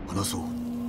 話そう。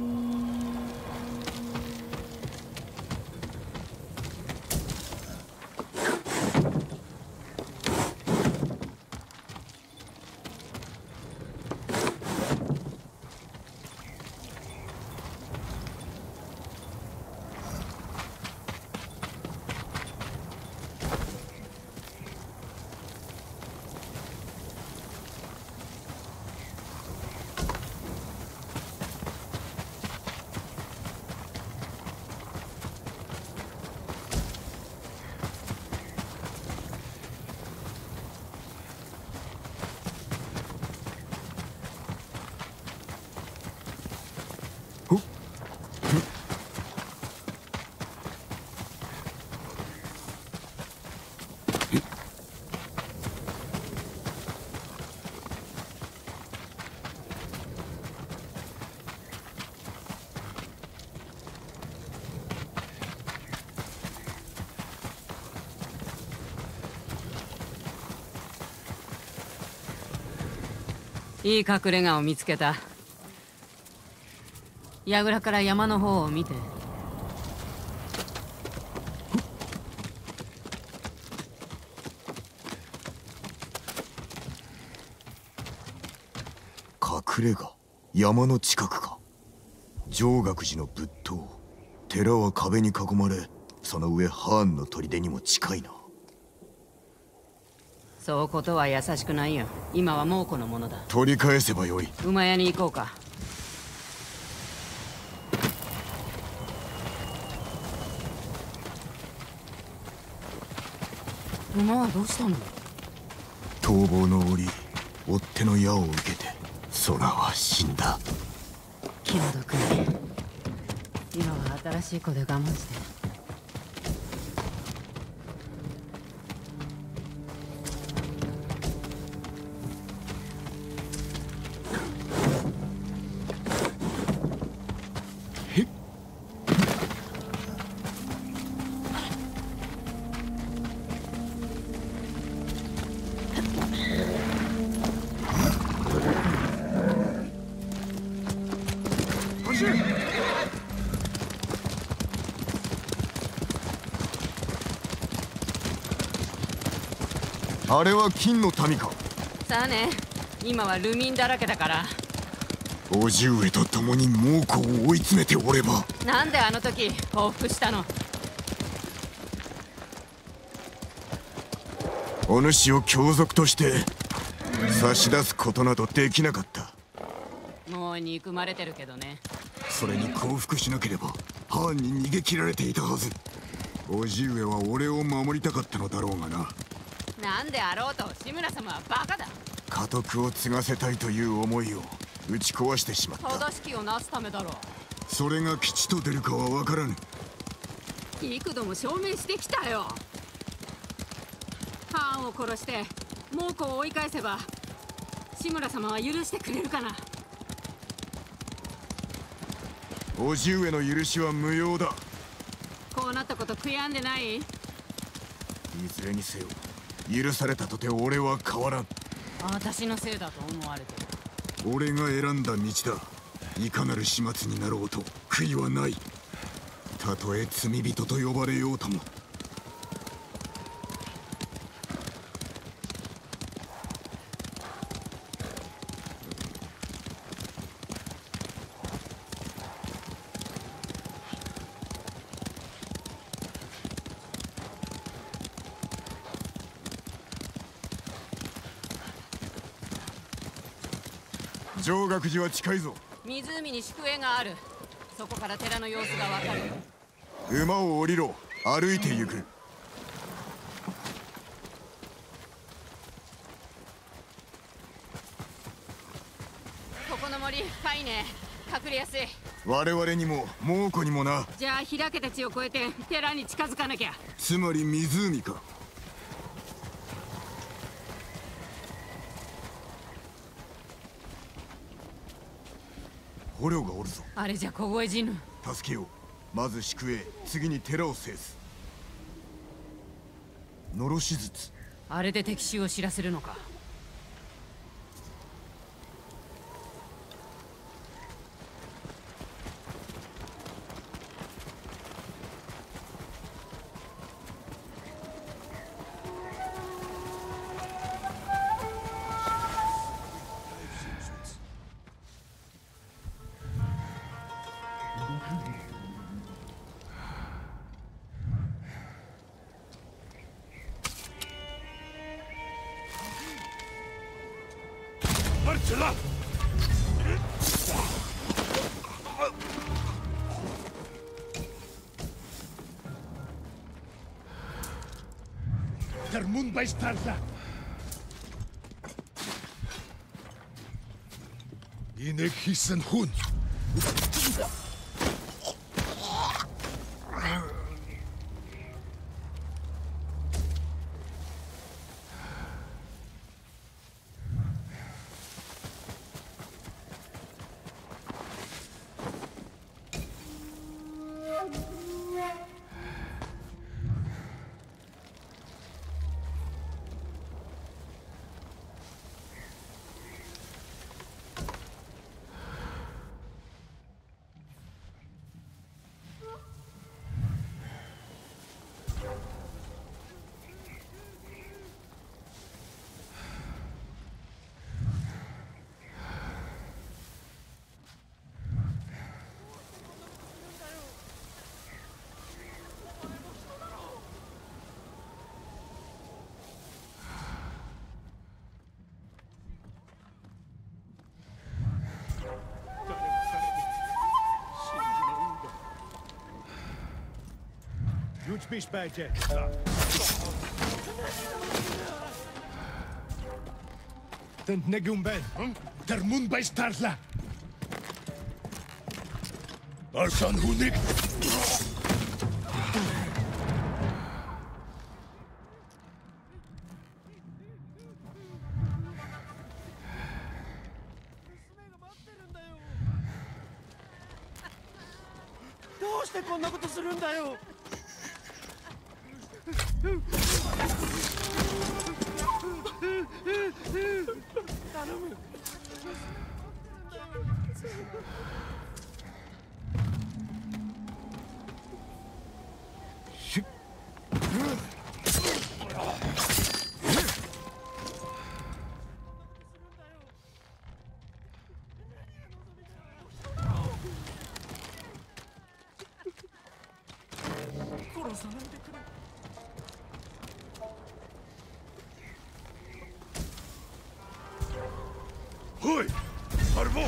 いい隠れ家を見つけた。櫓から山の方を見て。 隠れ家、山の近くか。上岳寺の仏塔。寺は壁に囲まれ、その上ハーンの砦にも近いな。 そうことは優しくないよ。今は猛虎のものだ。 取り返せばよい。 馬屋に行こうか。馬はどうしたの？ 逃亡の折、追っ手の矢を受けて空は死んだ。 気の毒に。今は新しい子で我慢して。 あれは金の民か。 さあね、今は流民だらけだから。 叔父上と共に猛虎を追い詰めておれば。 なんであの時降伏したの？ お主を凶賊として差し出すことなどできなかった。 もう憎まれてるけどね。 それに降伏しなければハーンに逃げ切られていたはず。叔父上は俺を守りたかったのだろうがな。 なんであろうと志村様はバカだ。 家督を継がせたいという思いを打ち壊してしまった。 正しきをなすためだろう。 それが吉と出るかは分からぬ。 幾度も証明してきたよ。ハーンを殺して猛虎を追い返せば志村様は許してくれるかな。 叔父上の許しは無用だ。 こうなったこと悔やんでない？ いずれにせよ許されたとて俺は変わらん。 私のせいだと思われてる。 俺が選んだ道だ。いかなる始末になろうと悔いはない。たとえ罪人と呼ばれようとも。上岳寺は近いぞ。 湖に宿営がある。そこから寺の様子がわかる。 馬を降りろ。歩いて行く。 ここの森深いね。隠れやすい。 我々にも猛虎にもな。 じゃあ開けた地を越えて寺に近づかなきゃ。 つまり湖か。捕虜がおるぞ。 あれじゃ凍え死ぬ。 助けよう。まず宿営、次に寺を制す。のろし術。 あれで敵襲を知らせるのか。 止了。Der Mund bei Starla. İnek hissen Hund. Güç beş belki. Den negum ben. Der Mund bei Starla. Arsan Hunik. Hoi! Harbo!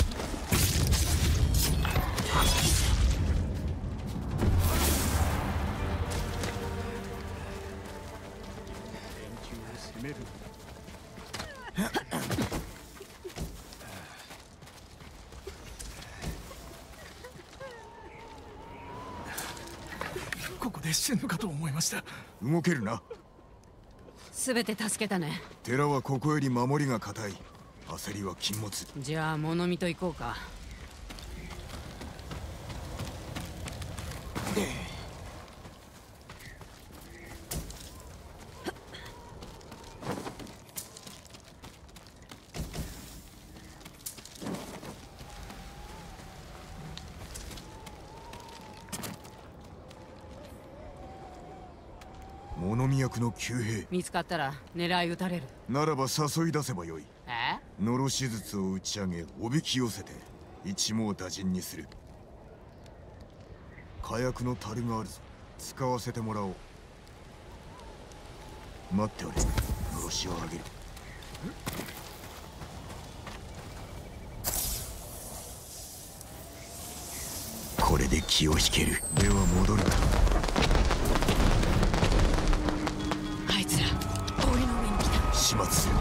ここで死ぬかと思いました。 動けるな。 全て助けたね。 寺はここより守りが固い。焦りは禁物。 じゃあ物見と行こうか。 物見役の旧兵見つかったら狙い撃たれる。 ならば誘い出せばよい。 え？ のろし術を打ち上げおびき寄せて一網打尽にする。火薬の樽があるぞ。使わせてもらおう。待っておれ。のろしを上げる。これで気を引ける。では戻るか。 あいつら俺の上に来た。 始末する。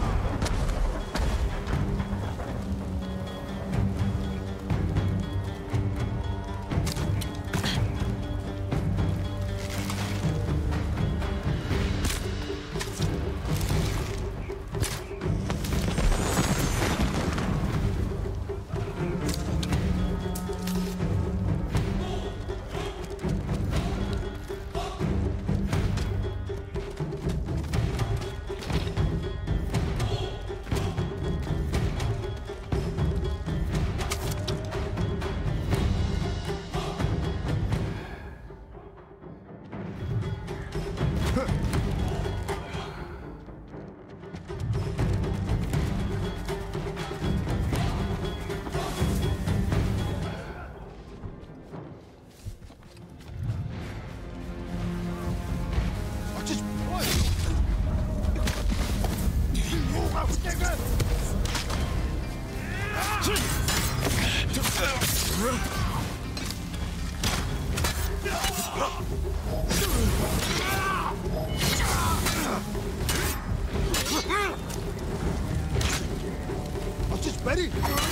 Ready?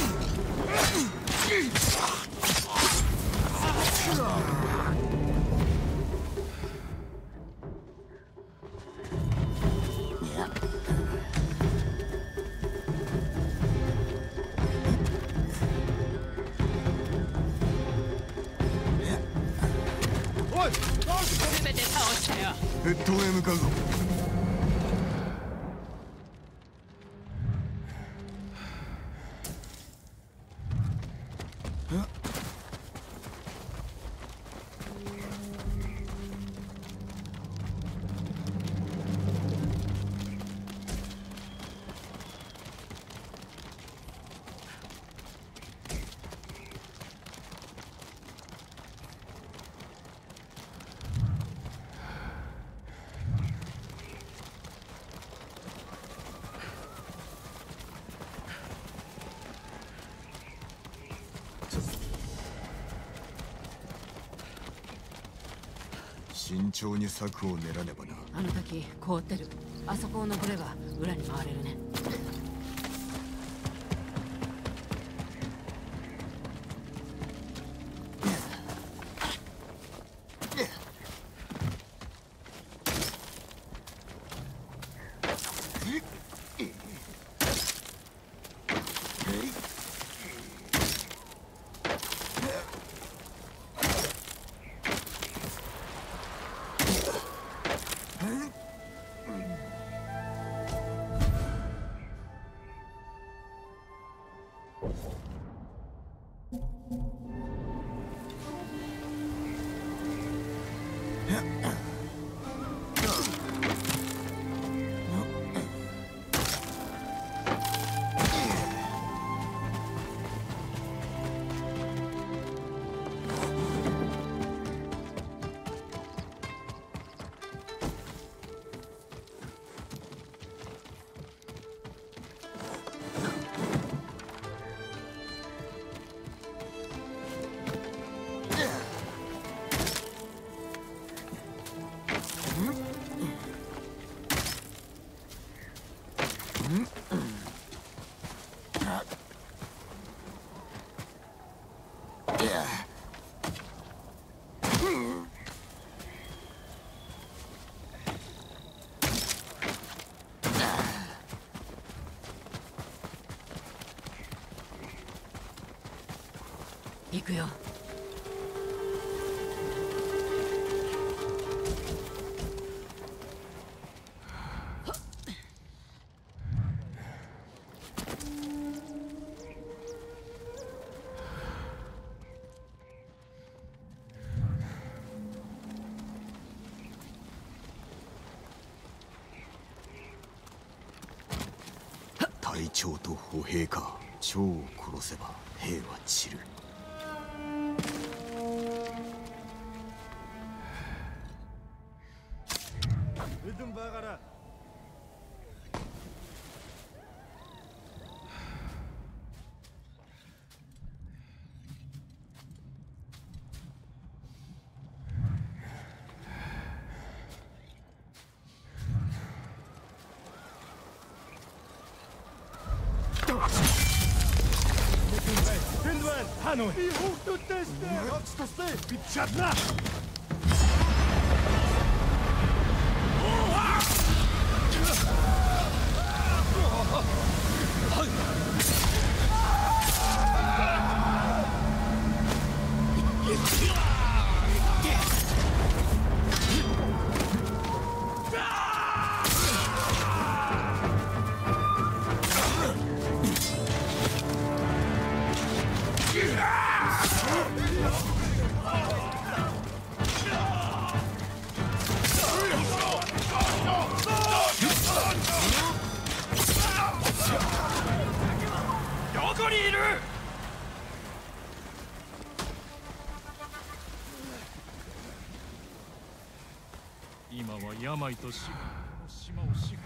全て倒したよ。 越冬へ向かうぞ。慎重に策を練らねばな。 あの時凍ってる。あそこを登れば裏に回れるね。行くよ。 隊長と歩兵か。長を殺せば兵は散る。 Ödüm bağıra. Findwen, Hanoi. Vi hotar testet. Jag står still. Vi tjattrar. 今は病と死がこの島を支配している。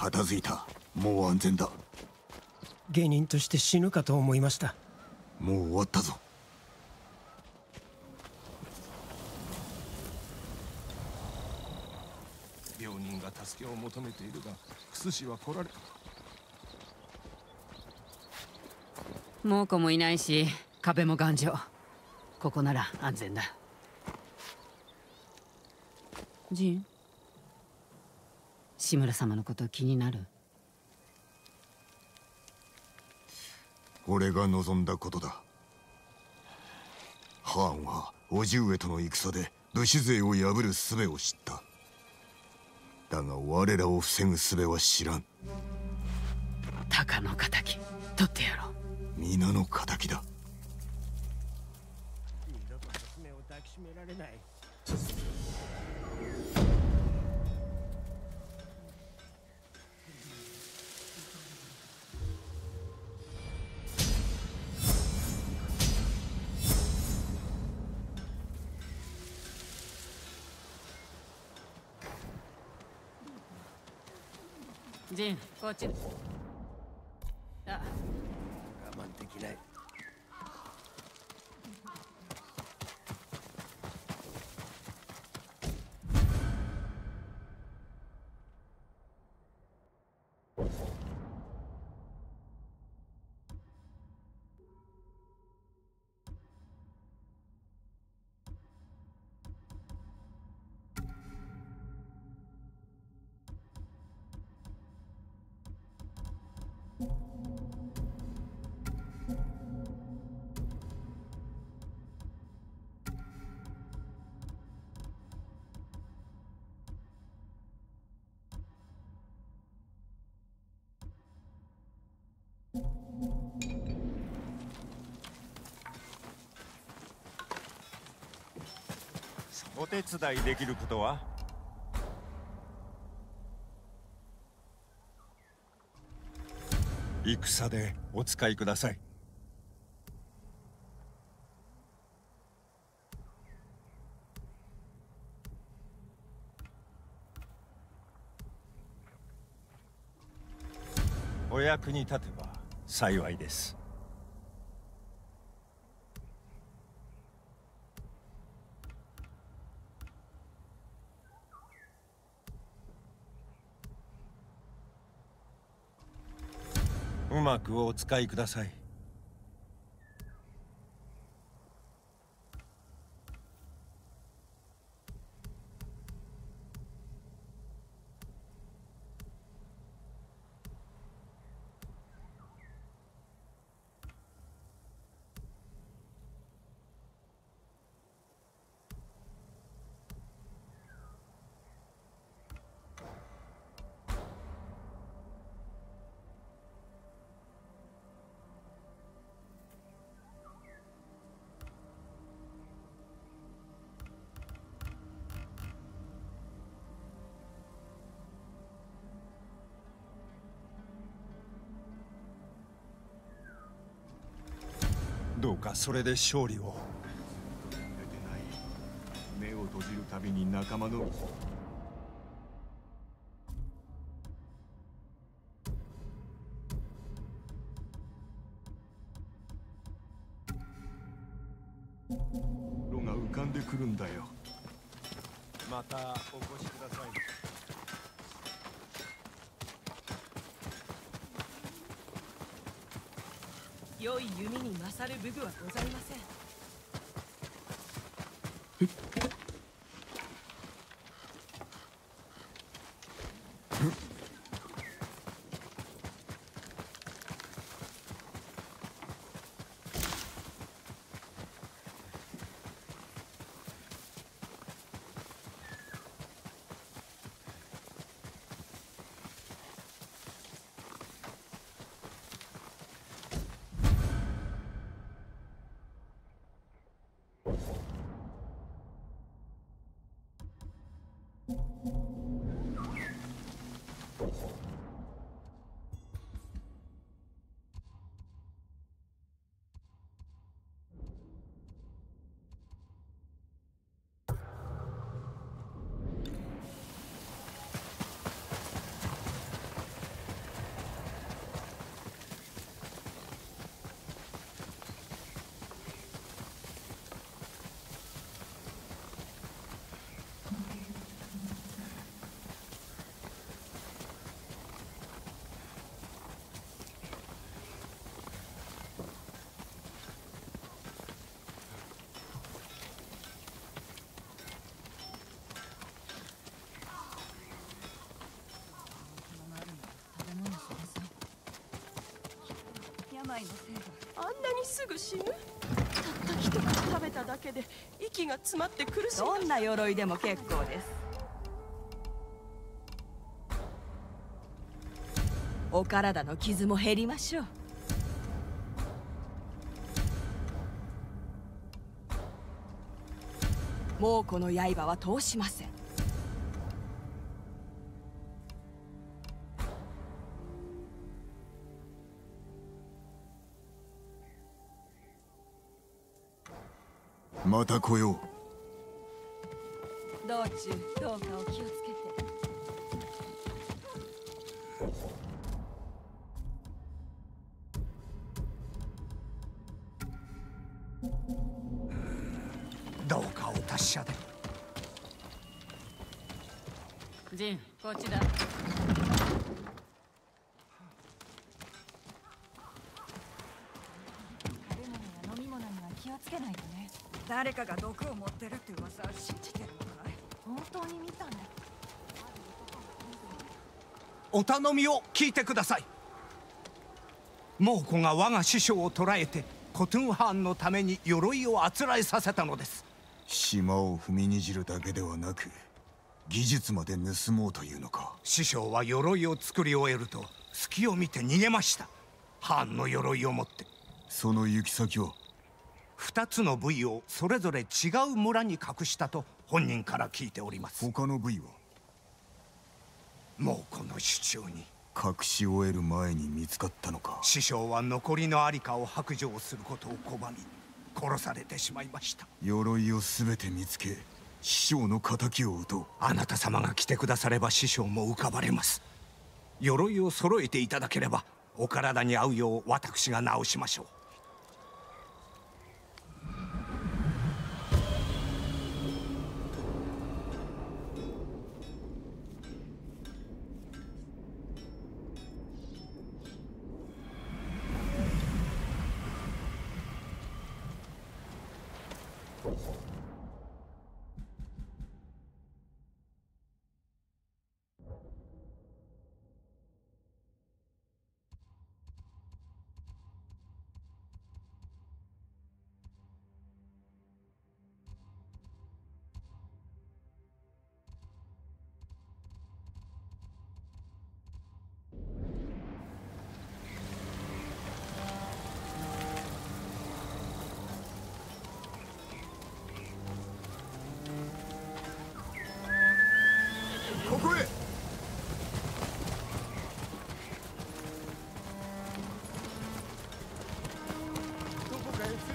片付いた。もう安全だ。 芸人として死ぬかと思いました。 もう終わったぞ。 病人が助けを求めているが、クス氏は来られ。 猛虎もいないし、壁も頑丈。ここなら安全だ。ジン、志村様のこと気になる？ 俺が望んだことだ。ハーンは叔父上との戦で武士勢を破る術を知った。だが我らを防ぐ術は知らん。 鷹の仇取ってやろう。 皆の仇だ。 二度と娘を抱きしめられない。 ジン、こっち。あ、 我慢できない。 お手伝いできることは？戦でお使いください。お役に立てば幸いです。うまくお使いください。どうかそれで勝利を。 出てない。目を閉じるたびに仲間の。色が浮かんでくるんだよ。 またお越しください。 良い弓に勝る武具はございません。 いのせいであんなにすぐ死ぬ？たった一口食べただけで息が詰まって苦しい。 どんな鎧でも結構です。お体の傷も減りましょう。もうこの刃は通しません。 また来よう。 道中どうかお気をつけて。 どうかお達者で。 ジン、こっちだ。 食べ物や飲み物には気をつけないとね。誰かが毒を持ってるって噂は信じてるのかい？本当に見たの？ お頼みを聞いてください。猛虎が我が師匠を捕らえてコトゥンハーンのために鎧をあつらえさせたのです。 島を踏みにじるだけではなく技術まで盗もうというのか。 師匠は鎧を作り終えると隙を見て逃げました。ハーンの鎧を持って。 その行き先は 2つの部位をそれぞれ違う村に隠したと本人から聞いております。 他の部位はもうこの手中に隠し終える前に見つかったのか。 師匠は残りの在りかを白状することを拒み殺されてしまいました。 鎧を全て見つけ師匠の仇を討とう。 あなた様が来てくだされば師匠も浮かばれます。鎧を揃えていただければお体に合うよう私が直しましょう。 ここへ。 どこかへ連れて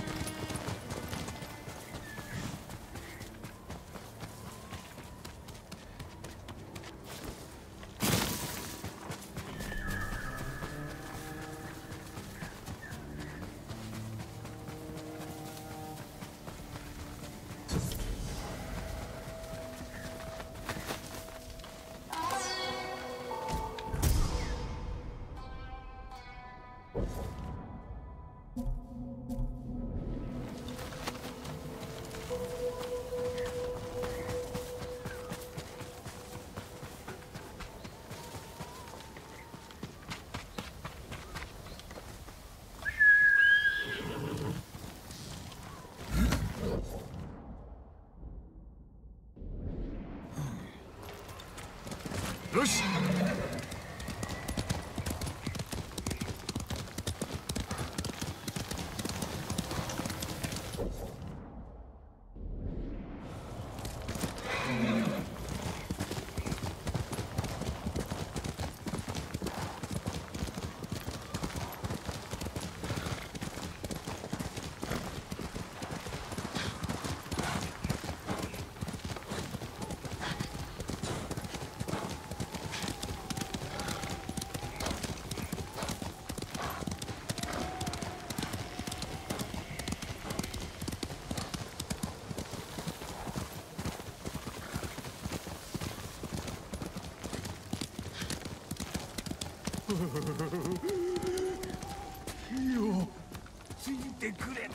よし。 よついてくれ。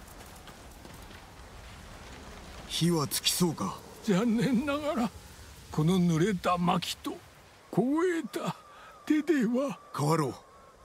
火はつきそうか。 残念ながらこの濡れた薪と凍えた手では。 変わろう。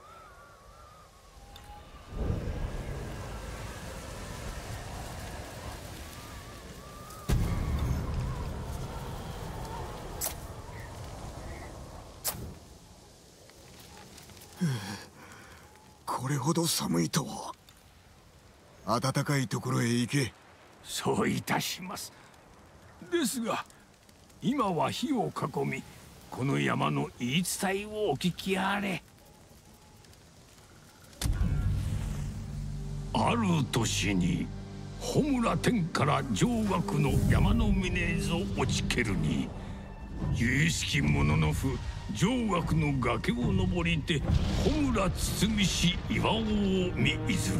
これほど寒いとは。暖かいところへ行け。 そういたします。ですが今は火を囲み、この山の言い伝えをお聞きあれ。ある年に穂村天から上岳の山の峰ぞ落ちけるに、由々しき者の父上岳の崖を登りて穂村堤市岩尾を見いずる。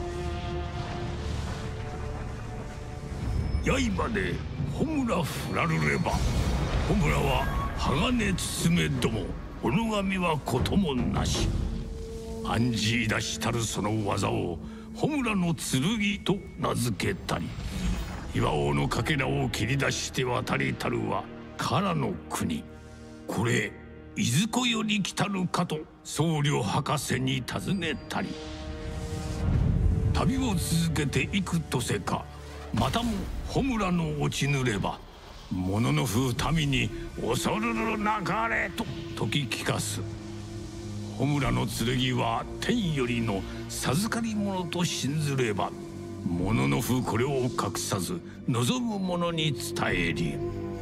刃で穂村振らるれば、穂村は鋼包めども小野上はこともなし。暗示出したるその技を穂村の剣と名付けたり、岩尾のかけらを切り出して渡りたるは唐の国。これいずこより来たるかと僧侶博士に尋ねたり、旅を続けていくとせか、またも穂村の落ちぬれば、もののふ民に恐るるなかれと説き聞かす。穂村の剣は天よりの授かり物と信ずれば、もののふこれを隠さず望む者に伝えり。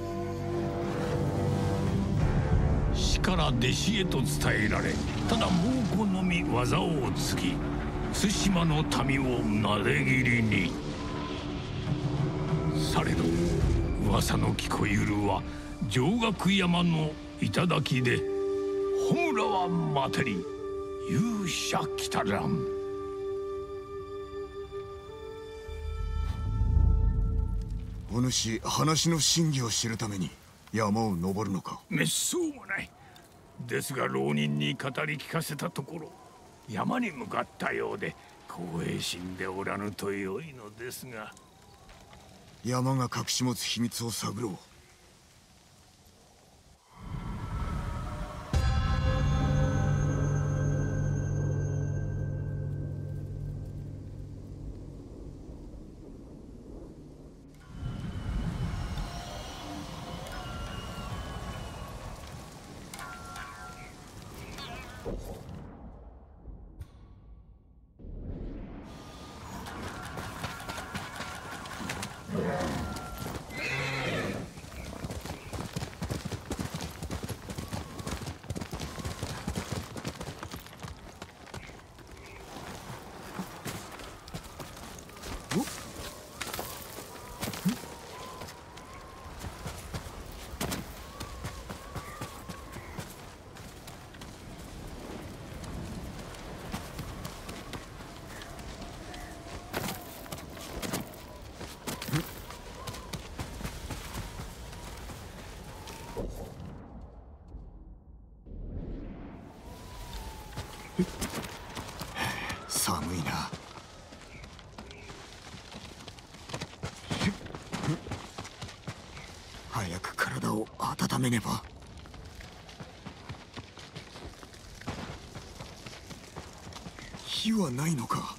師から弟子へと伝えられ、ただ猛虎のみ技を継ぎ、対馬の民をなで切りに。されど噂の聞こえるは上岳山の頂で、穂村は待てり勇者来たらん。 お主、話の真偽を知るために山を登るのか。 めっそうもない。ですが浪人に語り聞かせたところ、山に向かったようで光栄心でおらぬとよいのですが。 山が隠し持つ秘密を探ろう。寒いな。早く体を温めねば。火はないのか。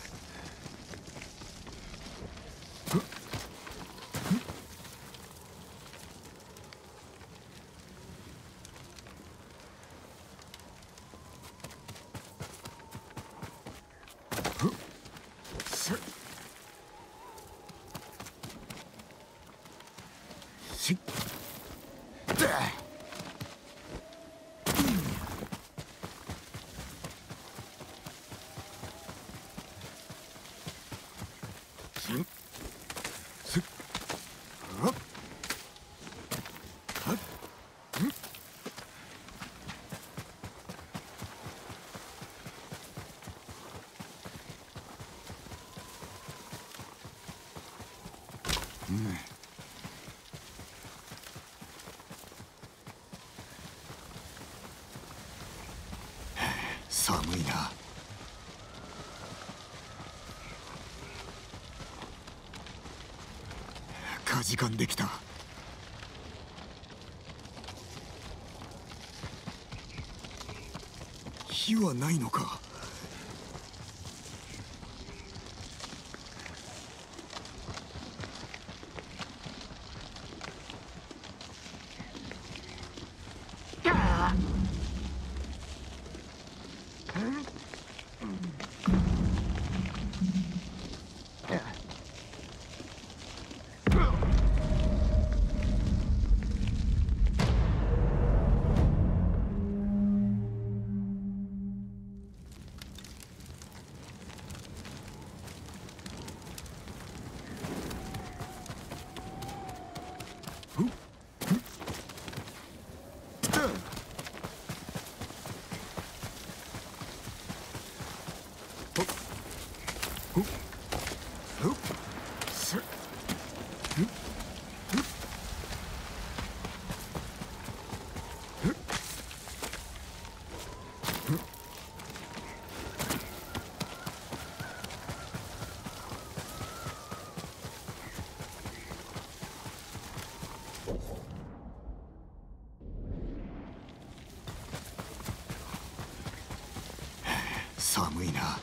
寒いな。かじかんできた。 火はないのか。寒いな。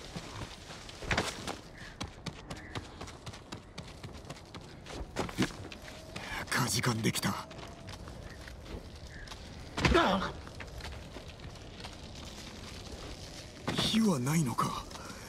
かじかんできた。火はないのか。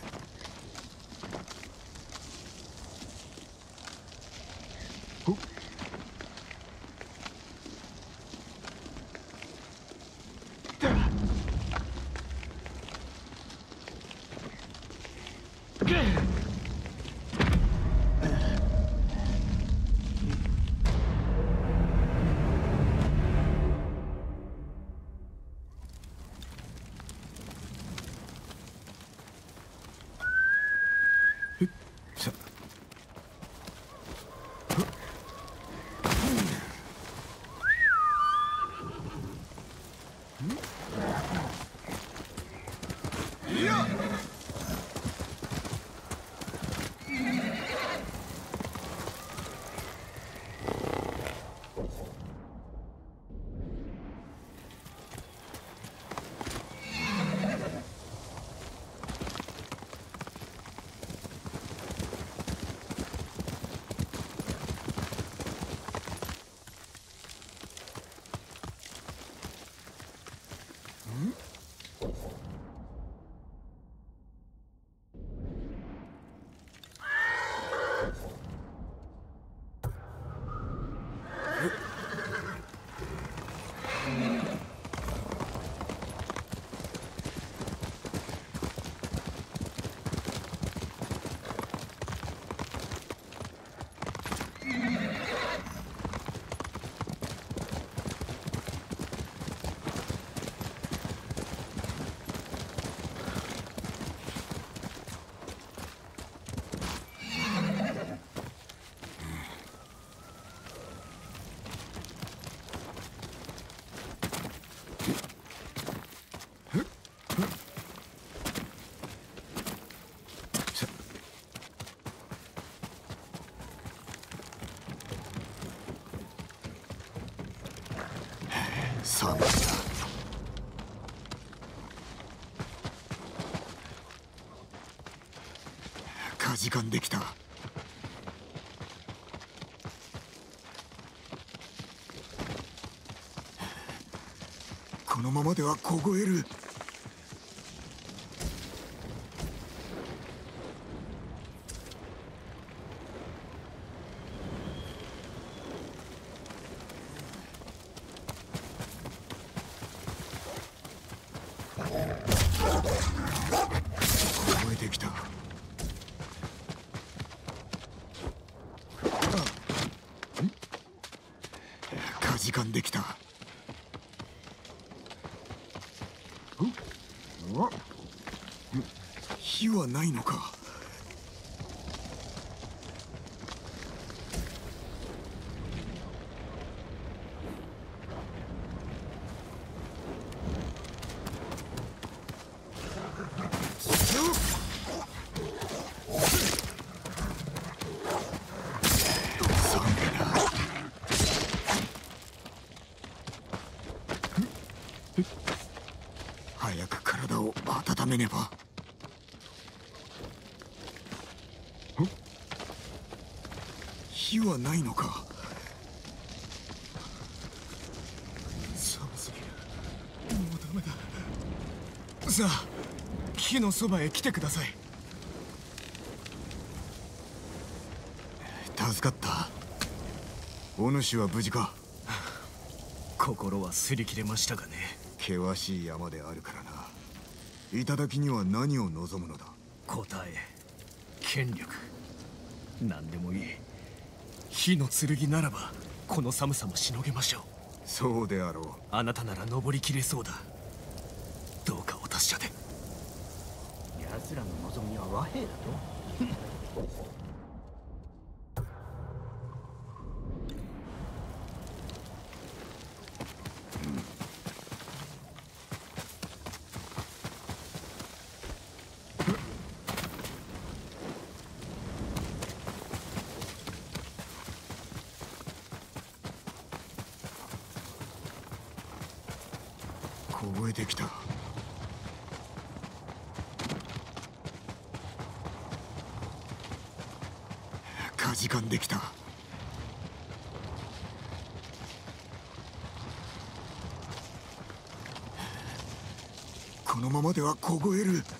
寒いな。かじかんできた。このままでは凍える。凍えてきた。かじかんできた。火はないのか。早く体をめねば。火はないのか。寒すぎる。もうダメだ。さあ、火のそばへ来てください。助かった。お主は無事か。 心は擦り切れましたがね。 険しい山であるからな。頂には何を望むのだ。 答え、権力、何でもいい。火の剣ならばこの寒さもしのげましょう。 そうであろう。 あなたなら登りきれそうだ。どうかお達者で。 奴らの望みは和平だと。 凍えてきた。かじかんできた。このままでは凍える。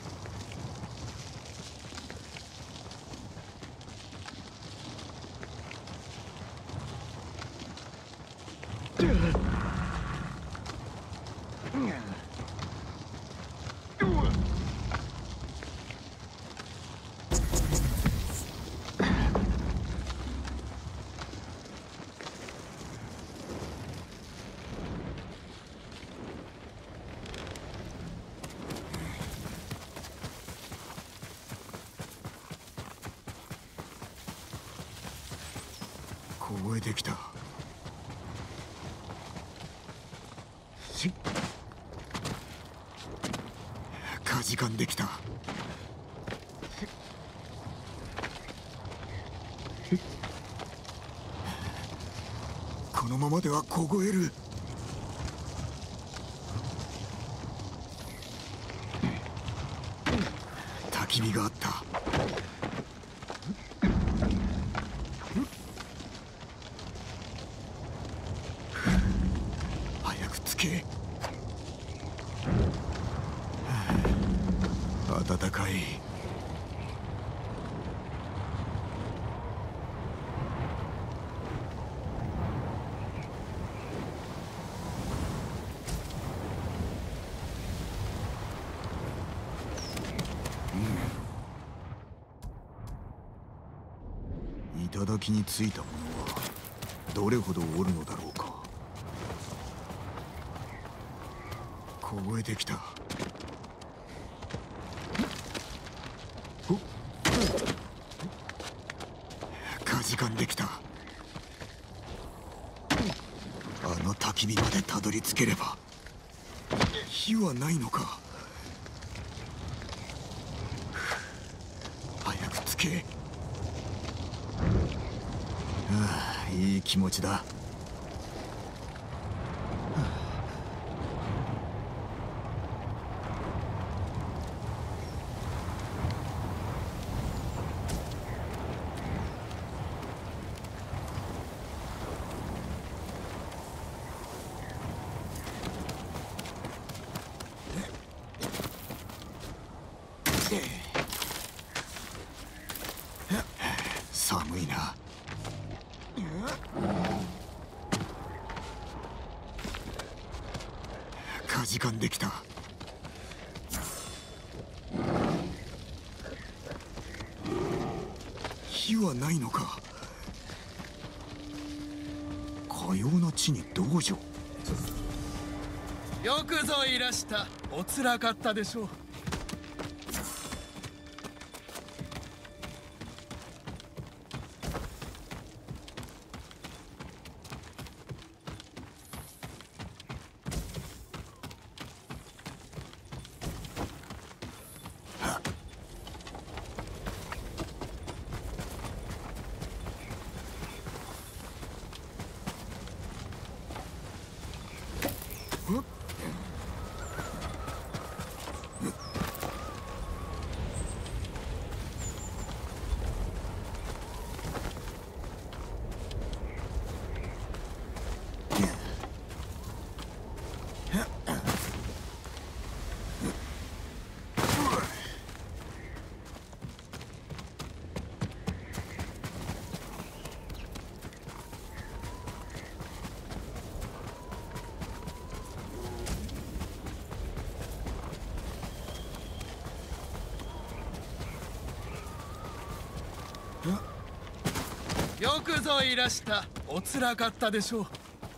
凍えてきた。かじかんできた。このままでは凍える。焚き火があった。早くつけ。暖かい。頂についた者はどれほどおるのだろうか。凍えてきた。かじかんできた。あの焚き火までたどり着ければ。火はないのか。早くつけ。ああ、いい気持ちだ。寒いな。かじかんできた。火はないのか。かような地に道場。 よくぞいらした。おつらかったでしょう。 よくぞいらした。おつらかったでしょう。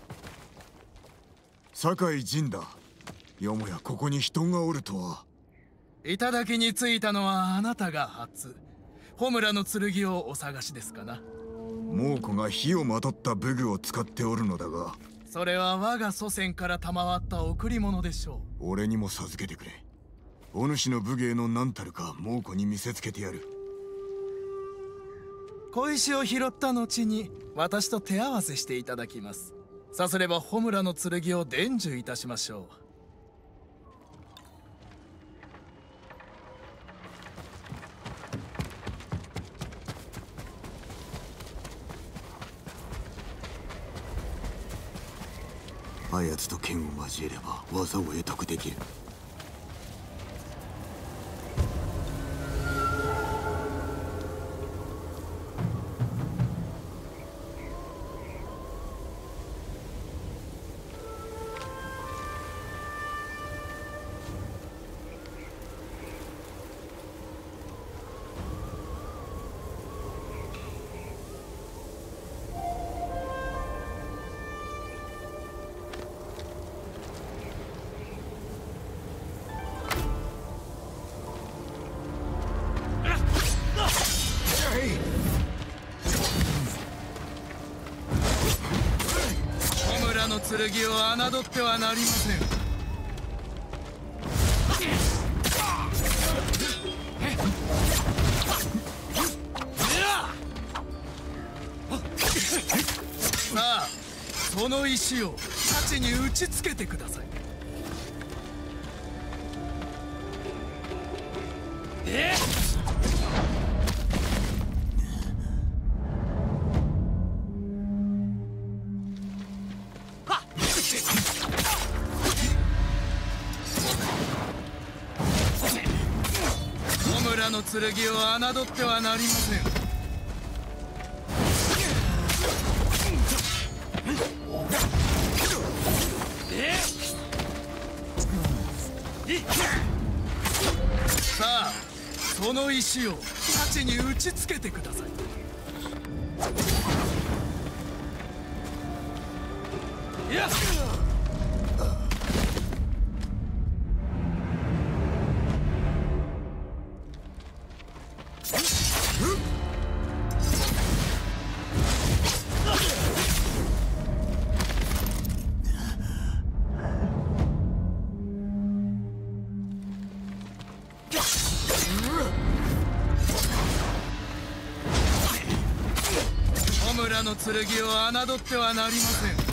酒井仁だ。よもやここに人がおるとは。 頂に着いたのはあなたが初。穂村の剣をお探しですかな。 猛虎が火をまとった武具を使っておるのだが、 それは我が祖先から賜った贈り物でしょう。俺にも授けてくれ。お主の武芸の何たるか猛虎に見せつけてやる。 小石を拾った後に私と手合わせしていただきます。さすれば穂村の剣を伝授いたしましょう。 あやつと剣を交えれば技を得得できる。 剣を侮ってはなりません。さあ、その石を太刀に打ちつけてください。剣を侮ってはなりません。さあ、その石を太刀に打ちつけてください。の剣を侮ってはなりません。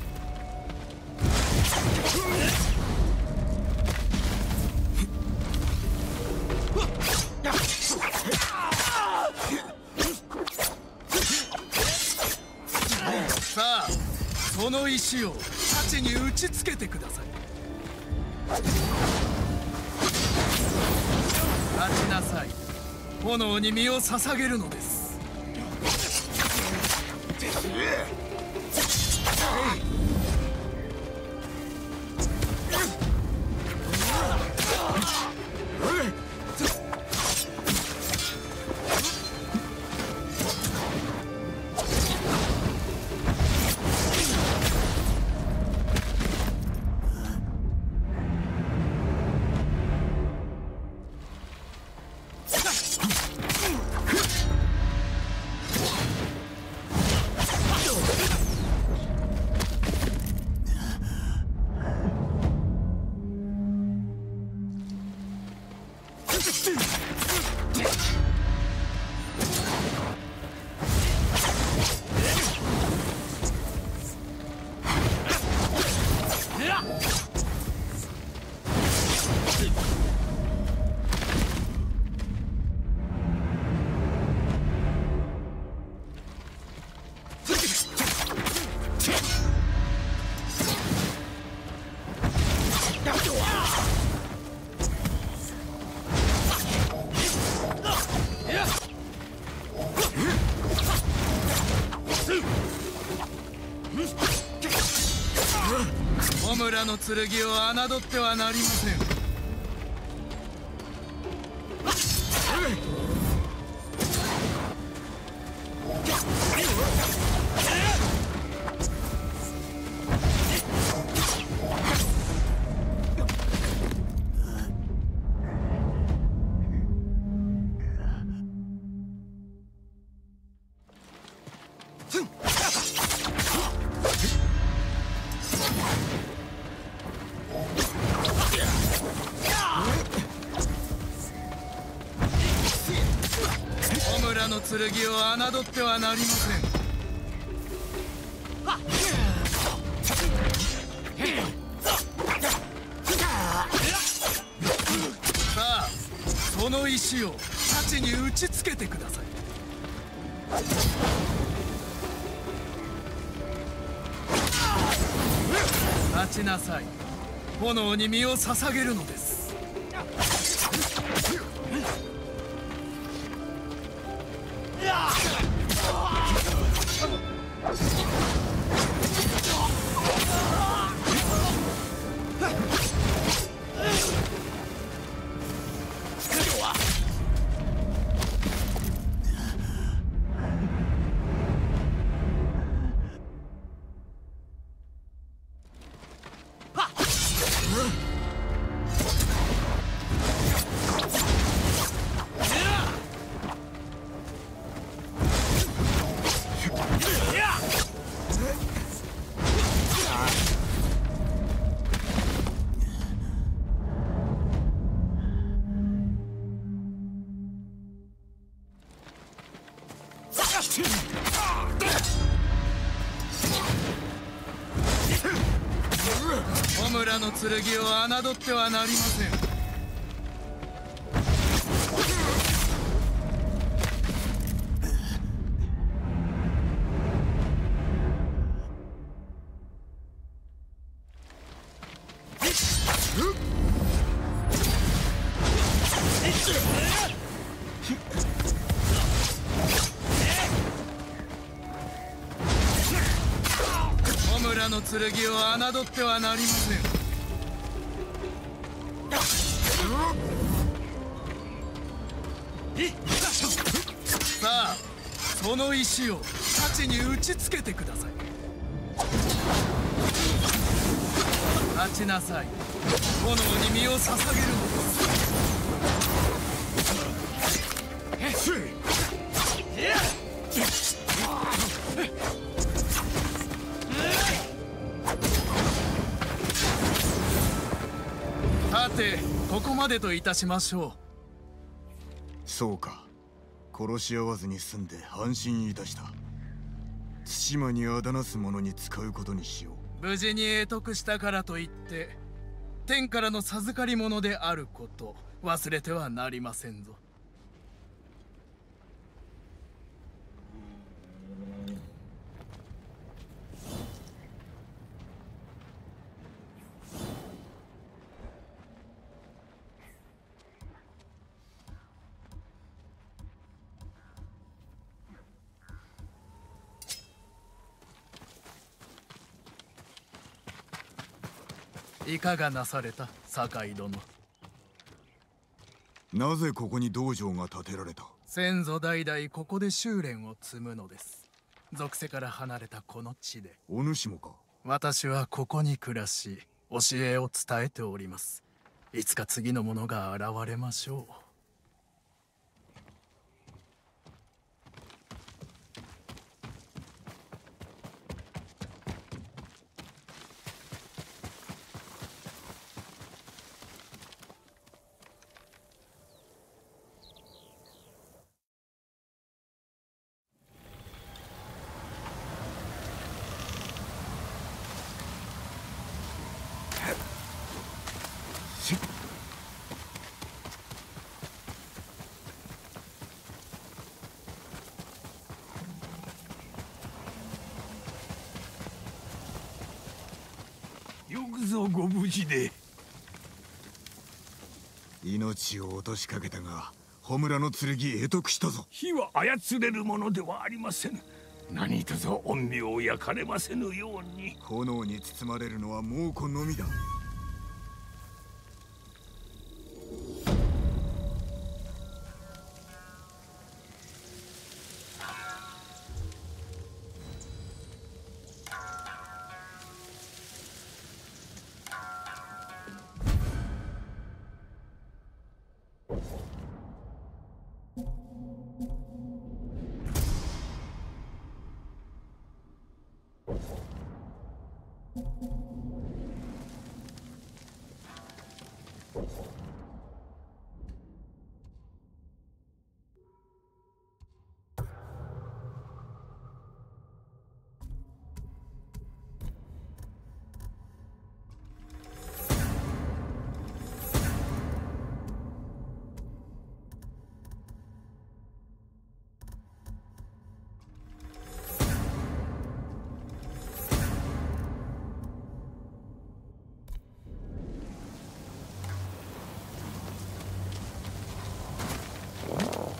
さあ、その石を太刀に打ちつけてください。立ちなさい。炎に身を捧げるのです。穂村の剣を侮ってはなりません。 村の剣を侮ってはなりません。さあ、その石を太刀に打ちつけてください。立ちなさい。炎に身を捧げるのです。ホムラの剣を侮ってはなりません。ホムラの剣を侮ってはなりません。さあ、その石を太刀に打ちつけてください。立ちなさい。炎に身を捧げるのです。さて、ここまでといたしましょう。 そうか。殺し合わずに済んで安心いたした。対馬にあだなす者に使うことにしよう。 無事に得得したからといって天からの授かり物であること忘れてはなりませんぞ。いかがなされた、酒井殿。 なぜここに道場が建てられた？ 先祖代々ここで修練を積むのです。属世から離れたこの地で。 お主もか？ 私はここに暮らし、教えを伝えております。いつか次の者が現れましょう。 よくぞご無事で。 命を落としかけたがホムラの剣得得したぞ。 火は操れるものではありませぬ。何とぞ陰陽を焼かれませぬように。 炎に包まれるのは猛虎のみだ。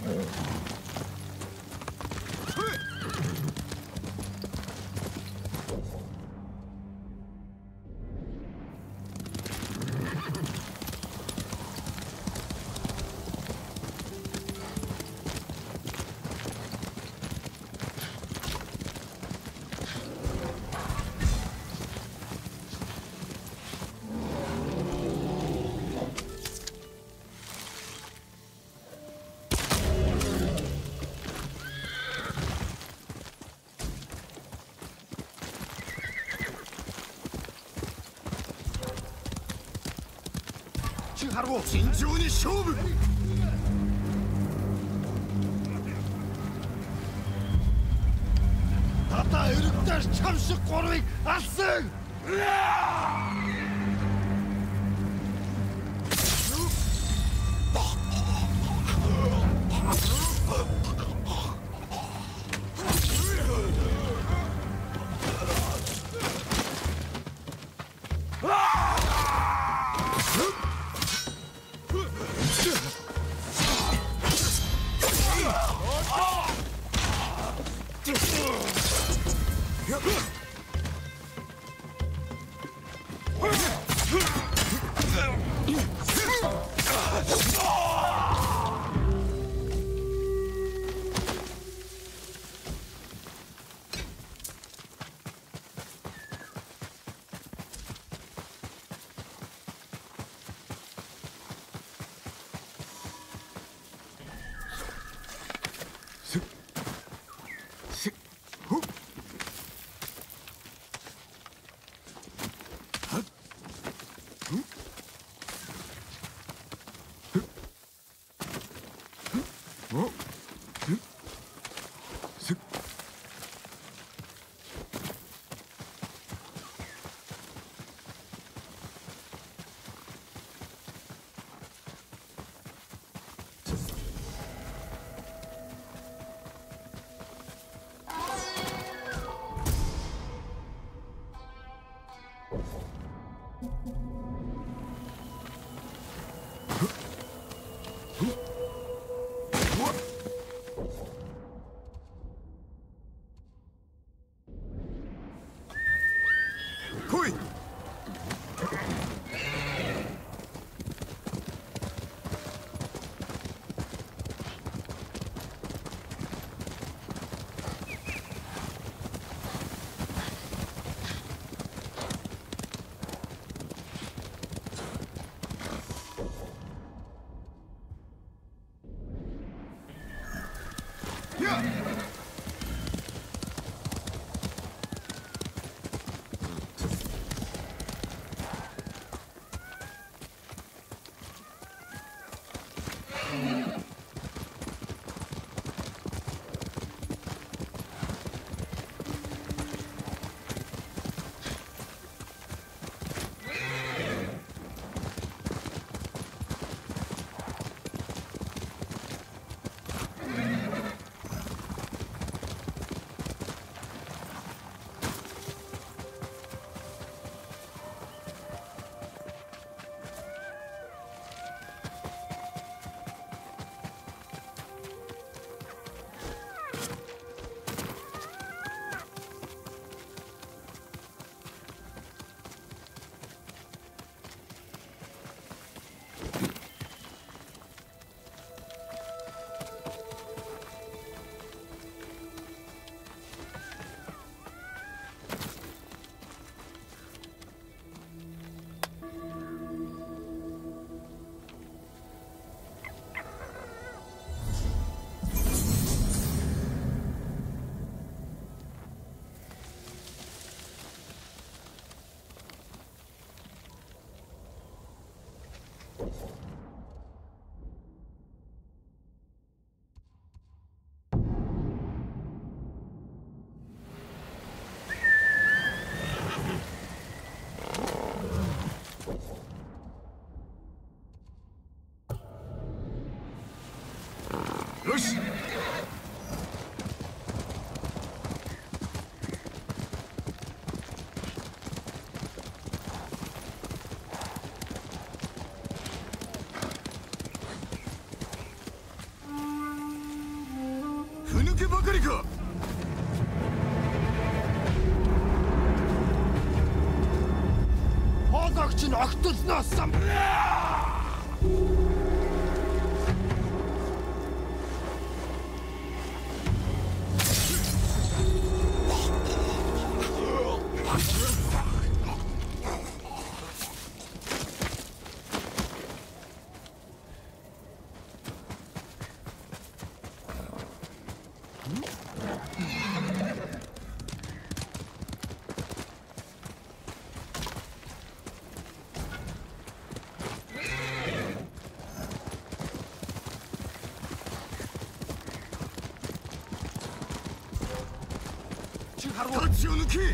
慎重に勝負。Hatta ürükler çarşı koruyun assın! よし。 ふぬけばかりか。 هذا كتن أخدتنا السم. タッチを抜け。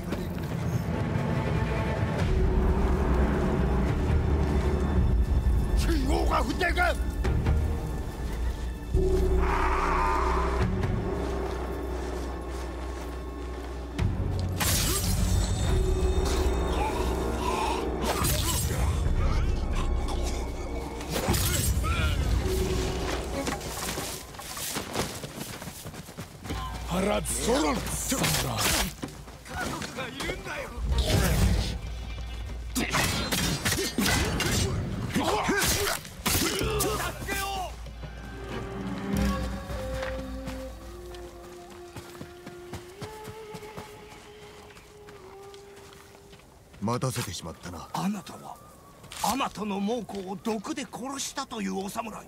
信号が降っていく。 腹ゾロン。 家族がいるんだよ。待たせてしまったな。 あなたはアマトの猛虎を毒で殺したというお侍。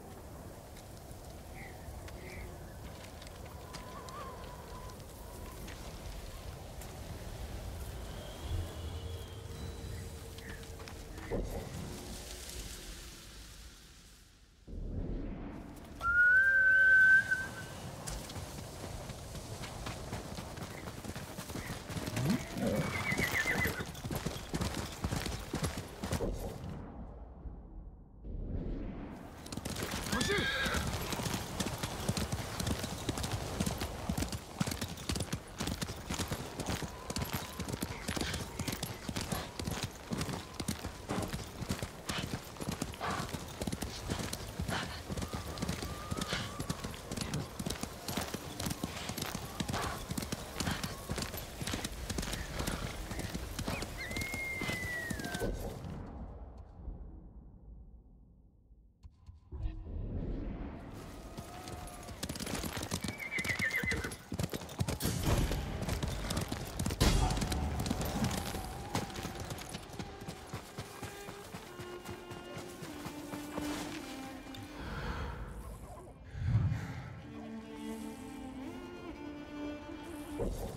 you